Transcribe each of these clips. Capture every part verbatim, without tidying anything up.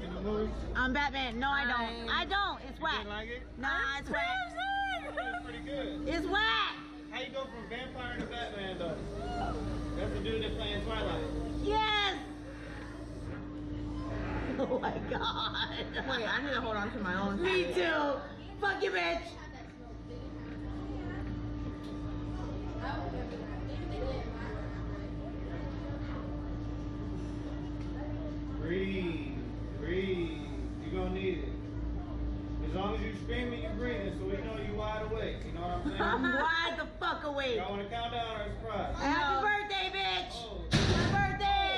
in the movie? I'm Batman. No, I don't. I don't. It's You whack. didn't like it? Nah, it's whack. It's pretty good. It's whack. How you go from vampire to Batman though? That's the dude that playing Twilight. Yes. Oh my god. Wait, I need to hold on to my own. Me too. Fuck you, bitch. Breathe, breathe. You're gonna need it. As long as you screaming, you breathing, so we know you wide awake. You know what I'm saying? I'm wide the fuck awake. Y'all wanna count down or surprise? Happy birthday, bitch. Oh. Happy birthday.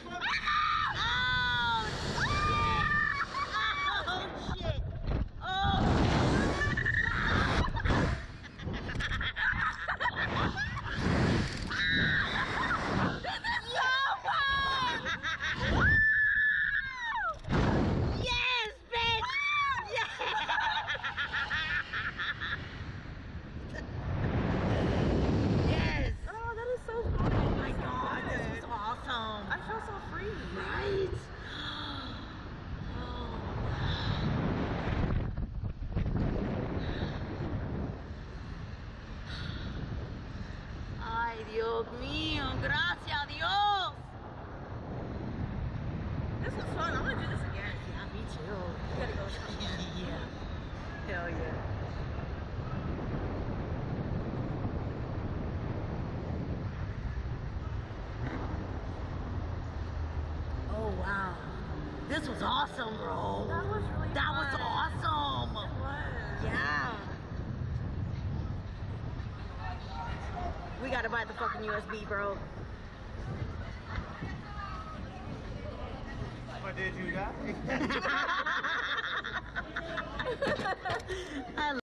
Oh, shit. Oh, shit. Oh. Yes, bitch. Yes. Yes. Oh, that is so fun. Oh my god, this was awesome. I feel so free. Right? Ay, Dios mío, gracias a Dios. This was fun. I'm gonna do this again. Yeah, me too. You gotta go. Yeah. Hell yeah. Oh wow. This was awesome, bro. That was really That fun. was awesome. It was. Yeah. We gotta buy the fucking U S B, bro. What did you got? I